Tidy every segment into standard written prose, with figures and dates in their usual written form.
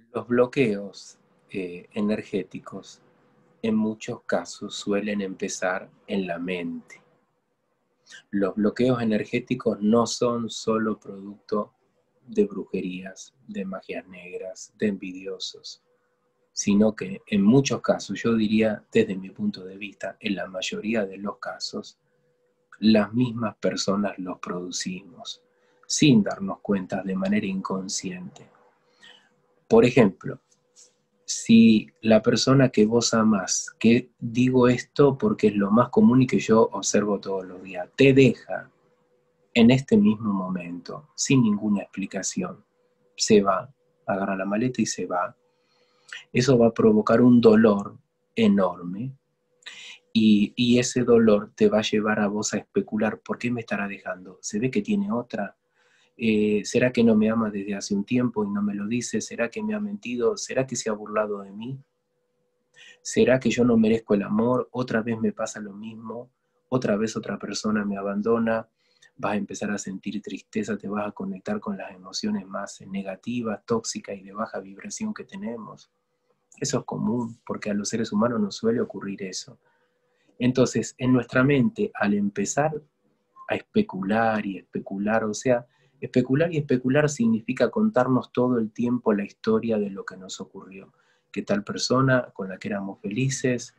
Los bloqueos energéticos en muchos casos suelen empezar en la mente. Los bloqueos energéticos no son solo producto de brujerías, de magias negras, de envidiosos, sino que en muchos casos, yo diría desde mi punto de vista, en la mayoría de los casos, las mismas personas los producimos, sin darnos cuenta de manera inconsciente. Por ejemplo, si la persona que vos amás, que digo esto porque es lo más común y que yo observo todos los días, te deja en este mismo momento, sin ninguna explicación, se va, agarra la maleta y se va, eso va a provocar un dolor enorme y ese dolor te va a llevar a vos a especular, ¿por qué me estará dejando? ¿Se ve que tiene otra? ¿Será que no me ama desde hace un tiempo y no me lo dice? ¿Será que me ha mentido? ¿Será que se ha burlado de mí? ¿Será que yo no merezco el amor? ¿Otra vez me pasa lo mismo? ¿Otra vez otra persona me abandona? Vas a empezar a sentir tristeza, te vas a conectar con las emociones más negativas, tóxicas y de baja vibración que tenemos. Eso es común, porque a los seres humanos nos suele ocurrir eso. Entonces, en nuestra mente, al empezar a especular y especular, o sea, especular y especular significa contarnos todo el tiempo la historia de lo que nos ocurrió, que tal persona con la que éramos felices,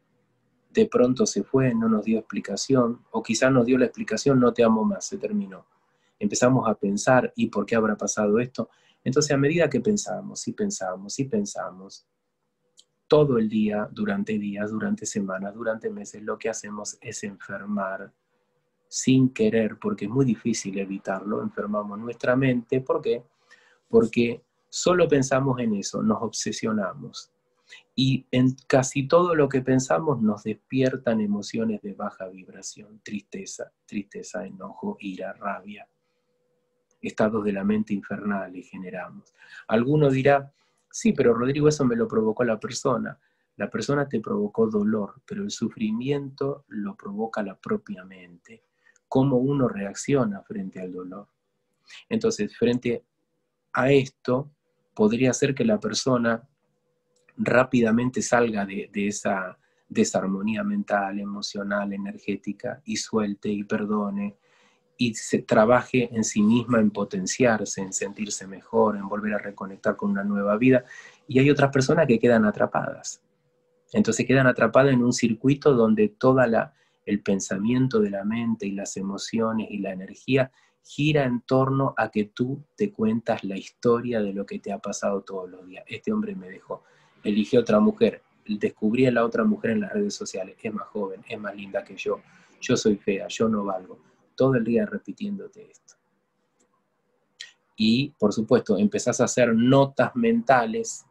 de pronto se fue, no nos dio explicación, o quizás nos dio la explicación, no te amo más, se terminó. Empezamos a pensar, ¿y por qué habrá pasado esto? Entonces, a medida que pensamos, y pensamos, y pensamos, todo el día, durante días, durante semanas, durante meses, lo que hacemos es enfermar sin querer, porque es muy difícil evitarlo, enfermamos nuestra mente. ¿Por qué? Porque solo pensamos en eso, nos obsesionamos. Y en casi todo lo que pensamos nos despiertan emociones de baja vibración, tristeza, enojo, ira, rabia. Estados de la mente infernales generamos. Alguno dirá, sí, pero Rodrigo, eso me lo provocó la persona. La persona te provocó dolor, pero el sufrimiento lo provoca la propia mente. Cómo uno reacciona frente al dolor. Entonces, frente a esto, podría ser que la persona rápidamente salga de esa desarmonía mental, emocional, energética, y suelte y perdone, y se trabaje en sí misma, en potenciarse, en sentirse mejor, en volver a reconectar con una nueva vida. Y hay otras personas que quedan atrapadas. Entonces quedan atrapadas en un circuito donde el pensamiento de la mente y las emociones y la energía gira en torno a que tú te cuentas la historia de lo que te ha pasado todos los días. Este hombre me dejó, elige otra mujer, descubrí a la otra mujer en las redes sociales, es más joven, es más linda que yo soy fea, yo no valgo. Todo el día repitiéndote esto. Y, por supuesto, empezás a hacer notas mentales,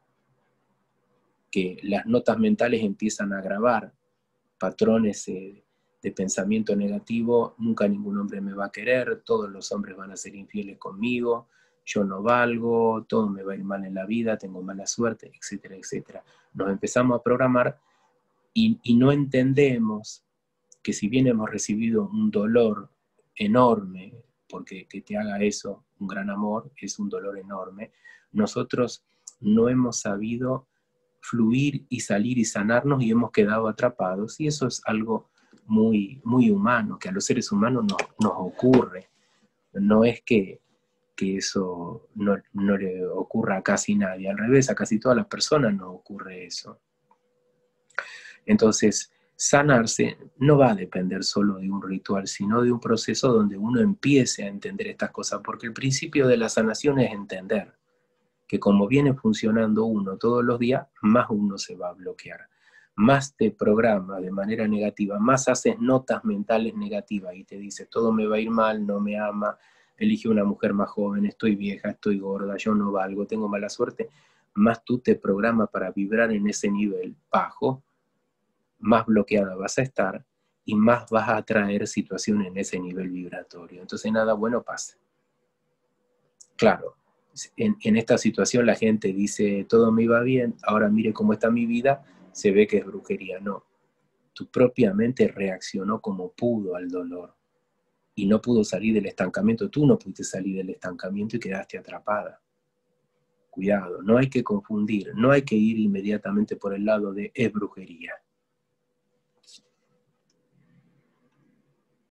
que las notas mentales empiezan a grabar patrones de pensamiento negativo. Nunca ningún hombre me va a querer, todos los hombres van a ser infieles conmigo, yo no valgo, todo me va a ir mal en la vida, tengo mala suerte, etcétera, etcétera. Nos empezamos a programar y no entendemos que si bien hemos recibido un dolor enorme, porque que te haga eso, un gran amor, es un dolor enorme, nosotros no hemos sabido fluir y salir y sanarnos y hemos quedado atrapados. Y eso es algo muy, muy humano, que a los seres humanos nos ocurre. No es que eso no le ocurra a casi nadie, al revés, a casi todas las personas nos ocurre eso. Entonces, sanarse no va a depender solo de un ritual, sino de un proceso donde uno empiece a entender estas cosas, porque el principio de la sanación es entender que como viene funcionando uno todos los días, más uno se va a bloquear, más te programa de manera negativa, más haces notas mentales negativas y te dices, todo me va a ir mal, no me ama, elige una mujer más joven, estoy vieja, estoy gorda, yo no valgo, tengo mala suerte, más tú te programas para vibrar en ese nivel bajo, más bloqueada vas a estar y más vas a atraer situaciones en ese nivel vibratorio. Entonces nada bueno pasa. Claro, en esta situación la gente dice, todo me iba bien, ahora mire cómo está mi vida, se ve que es brujería. No, tu propia mente reaccionó como pudo al dolor y no pudo salir del estancamiento. Tú no pudiste salir del estancamiento y quedaste atrapada. Cuidado, no hay que confundir, no hay que ir inmediatamente por el lado de es brujería.